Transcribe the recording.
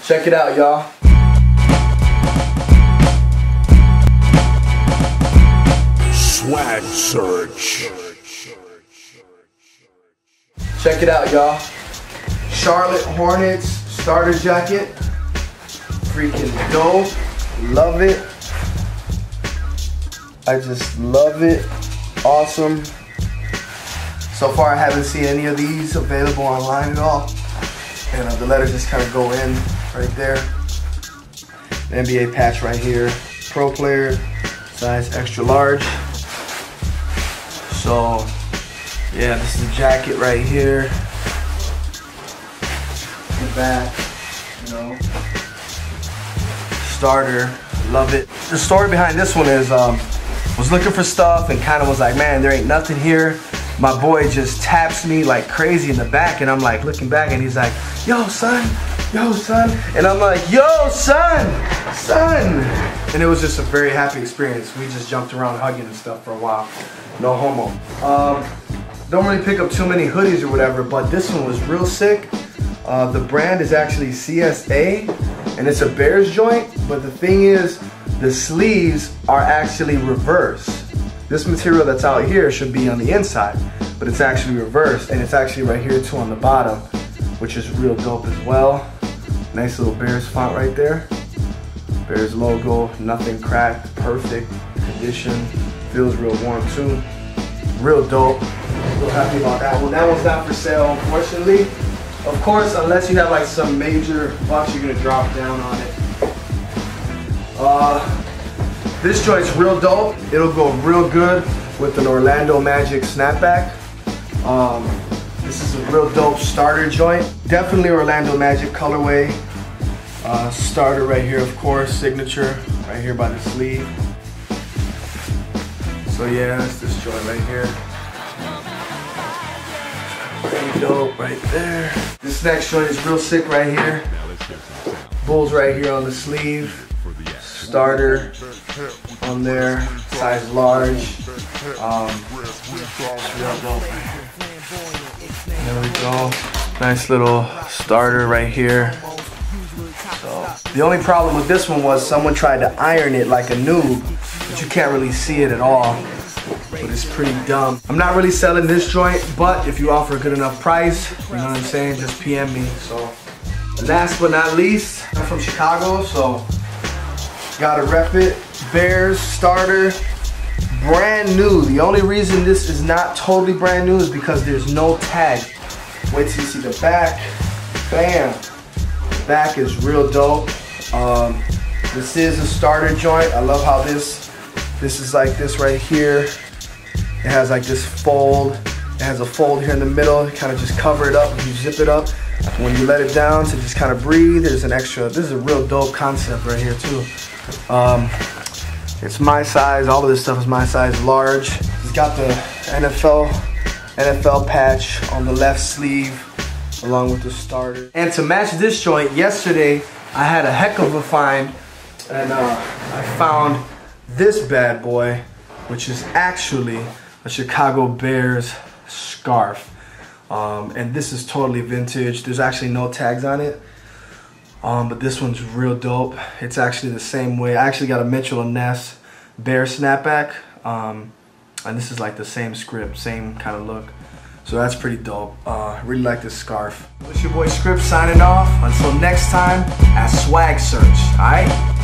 Check it out, y'all. Swag search. Check it out, y'all. Charlotte Hornets starter jacket. Freaking dope. Love it. I just love it. Awesome. So far I haven't seen any of these available online at all. And the letters just kind of go in right there. The NBA patch right here. Pro player, size extra large. So yeah, this is the jacket right here. The back, you know. Starter, love it. The story behind this one is was looking for stuff and kind of was like, man, there ain't nothing here. My boy just taps me like crazy in the back, and I'm like looking back, and he's like, yo son, and I'm like, yo son. And it was just a very happy experience. We just jumped around hugging and stuff for a while. No homo. Don't really pick up too many hoodies or whatever, but this one was real sick. The brand is actually CSA, and it's a Bears joint, but the thing is, the sleeves are actually reversed. This material that's out here should be on the inside, but it's actually reversed, and it's actually right here too on the bottom, which is real dope as well. Nice little Bears font right there. Bears logo, nothing cracked, perfect condition. Feels real warm too. Real dope. Real happy about that one. That one's not for sale, unfortunately. Of course, unless you have like some major bucks, you're gonna drop down on it. This joint's real dope. It'll go real good with an Orlando Magic snapback. This is a real dope starter joint. Definitely Orlando Magic colorway. Starter right here, of course, signature right here by the sleeve. So yeah, that's this joint right here. Pretty dope right there. This next joint is real sick right here. Bulls right here on the sleeve. Starter on there, size large. There we go. Nice little starter right here. So the only problem with this one was someone tried to iron it like a noob, but you can't really see it at all. But it's pretty dumb. I'm not really selling this joint, but if you offer a good enough price, you know what I'm saying, just PM me. So last but not least, I'm from Chicago, so gotta rep it. Bears starter, brand new. The only reason this is not totally brand new is because there's no tag. Wait till you see the back. Bam. The back is real dope. This is a starter joint. I love how this is like this right here. It has like this fold. It has a fold here in the middle. You kind of just cover it up. You zip it up. When you let it down to just kind of breathe, there's an extra. This is a real dope concept right here too. It's my size. All of this stuff is my size, large. It's got the NFL patch on the left sleeve, along with the starter. And to match this joint, yesterday I had a heck of a find, and I found this bad boy, which is actually a Chicago Bears scarf. And this is totally vintage. There's actually no tags on it. But this one's real dope. It's actually the same way. I actually got a Mitchell & Ness Bear snapback. And this is like the same script, same kind of look. So that's pretty dope. Really like this scarf. It's your boy Script signing off. Until next time, at Swag Search. Alright?